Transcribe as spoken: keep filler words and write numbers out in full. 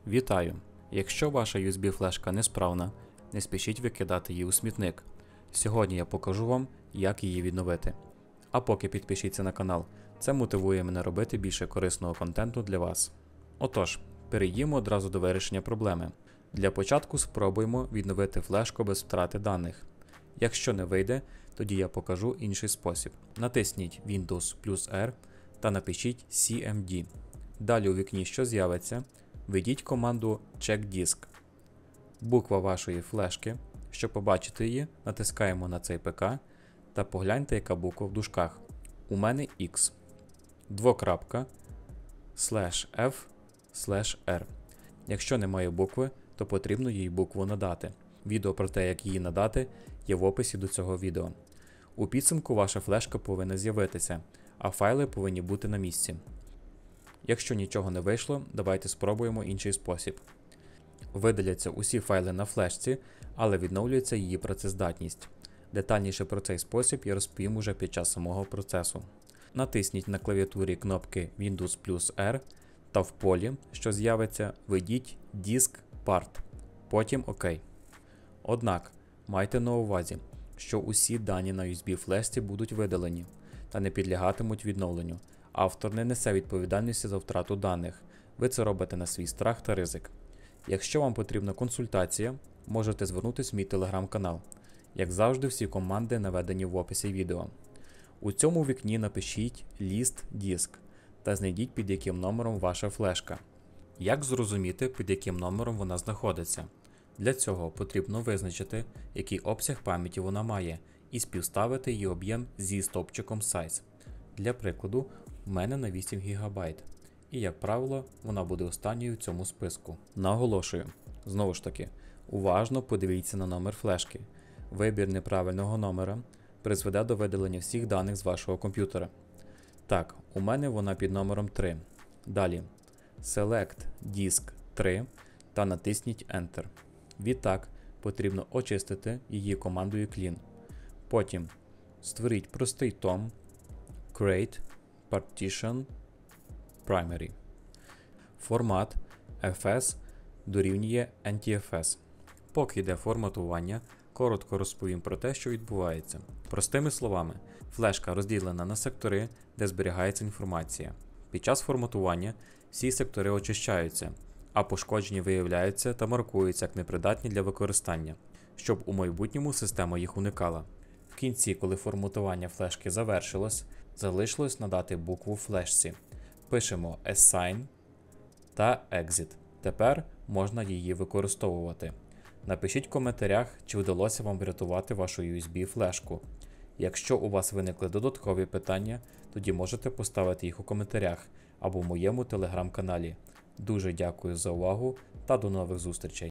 Вітаю! Якщо ваша ю ес бі-флешка несправна, не спішіть викидати її у смітник. Сьогодні я покажу вам, як її відновити. А поки підпишіться на канал, це мотивує мене робити більше корисного контенту для вас. Отож, перейдімо одразу до вирішення проблеми. Для початку спробуємо відновити флешку без втрати даних. Якщо не вийде, тоді я покажу інший спосіб. Натисніть Windows плюс R та напишіть сі ем ді. Далі у вікні, що з'явиться, введіть команду checkdisk. Буква вашої флешки. Щоб побачити її, натискаємо на цей ПК та погляньте, яка буква в дужках. У мене X. Двокрапка, слеш F, слеш R. Якщо немає букви, то потрібно їй букву надати. Відео про те, як її надати, є в описі до цього відео. У підсумку ваша флешка повинна з'явитися, а файли повинні бути на місці. Якщо нічого не вийшло, давайте спробуємо інший спосіб. Видаляться усі файли на флешці, але відновлюється її працездатність. Детальніше про цей спосіб я розповім уже під час самого процесу. Натисніть на клавіатурі кнопки Windows плюс R та в полі, що з'явиться, введіть Disk Part, потім ОК. Однак, майте на увазі, що усі дані на ю ес бі-флешці будуть видалені та не підлягатимуть відновленню. Автор не несе відповідальності за втрату даних, ви це робите на свій страх та ризик. Якщо вам потрібна консультація, можете звернутися в мій телеграм-канал. Як завжди, всі команди наведені в описі відео. У цьому вікні напишіть ліст диск та знайдіть, під яким номером ваша флешка. Як зрозуміти, під яким номером вона знаходиться? Для цього потрібно визначити, який обсяг пам'яті вона має, і співставити її об'єм зі стовпчиком Size. Для прикладу, у мене на вісім гігабайт. І, як правило, вона буде останньою в цьому списку. Наголошую, знову ж таки, уважно подивіться на номер флешки. Вибір неправильного номера призведе до видалення всіх даних з вашого комп'ютера. Так, у мене вона під номером три. Далі, Select Disk три та натисніть Enter. Відтак, потрібно очистити її командою Clean. Потім створіть простий том Create Partition Primary. Формат еф ес дорівнює ен ті еф ес. Поки йде форматування, коротко розповім про те, що відбувається. Простими словами, флешка розділена на сектори, де зберігається інформація. Під час форматування всі сектори очищаються, а пошкоджені виявляються та маркуються як непридатні для використання, щоб у майбутньому система їх уникала. В кінці, коли форматування флешки завершилось, залишилось надати букву флешці. Пишемо Assign та Exit. Тепер можна її використовувати. Напишіть в коментарях, чи вдалося вам врятувати вашу ю ес бі-флешку. Якщо у вас виникли додаткові питання, тоді можете поставити їх у коментарях або в моєму телеграм-каналі. Дуже дякую за увагу та до нових зустрічей!